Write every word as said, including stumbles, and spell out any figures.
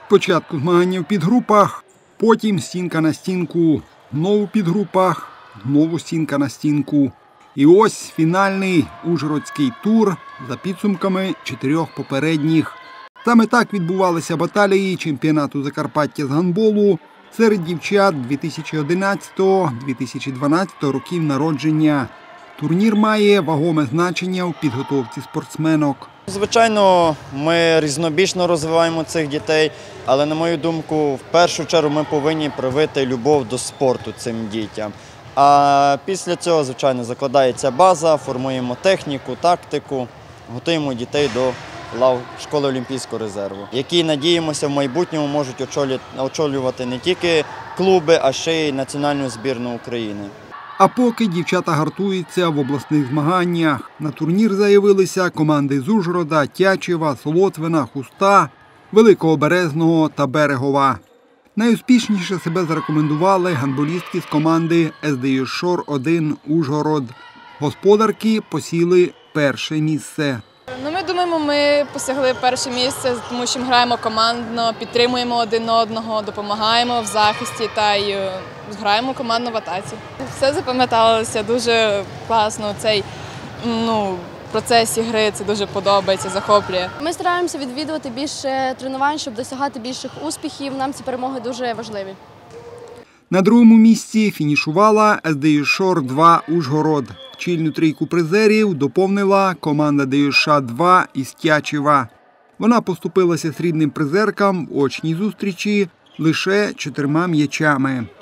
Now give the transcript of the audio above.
Спочатку змагання в підгрупах, потім стінка на стінку, знову в підгрупах, знову стінка на стінку. І ось фінальний ужгородський тур за підсумками чотирьох попередніх. Саме так відбувалися баталії чемпіонату Закарпаття з гандболу серед дівчат дві тисячі одинадцятого - дві тисячі дванадцятого років народження. Турнір має вагоме значення у підготовці спортсменок. Звичайно, ми різнобічно розвиваємо цих дітей, але, на мою думку, в першу чергу ми повинні привити любов до спорту цим дітям. А після цього, звичайно, закладається база, формуємо техніку, тактику, готуємо дітей до лав школи Олімпійського резерву, які, надіємося, в майбутньому можуть очолювати не тільки клуби, а ще й національну збірну України. А поки дівчата гартуються в обласних змаганнях. На турнір заявилися команди з Ужгорода, Тячева, Солотвина, Хуста, Великого Березного та Берегова. Найуспішніше себе зарекомендували гандболістки з команди ес де ю Шор один Ужгород. Господарки посіли перше місце. Ну, ми думаємо, ми посягли перше місце, тому що ми граємо командно, підтримуємо один одного, допомагаємо в захисті та й граємо командно в атаці. Все запам'яталося дуже класно, цей ну, процес ігри, це дуже подобається, захоплює. Ми стараємося відвідувати більше тренувань, щоб досягати більших успіхів. Нам ці перемоги дуже важливі. На другому місці фінішувала ес де ю Шор два Ужгород. Чільну трійку призерів доповнила команда де ю ша два із Тячева. Вона поступилася срібним призеркам в очній зустрічі лише чотирма м'ячами.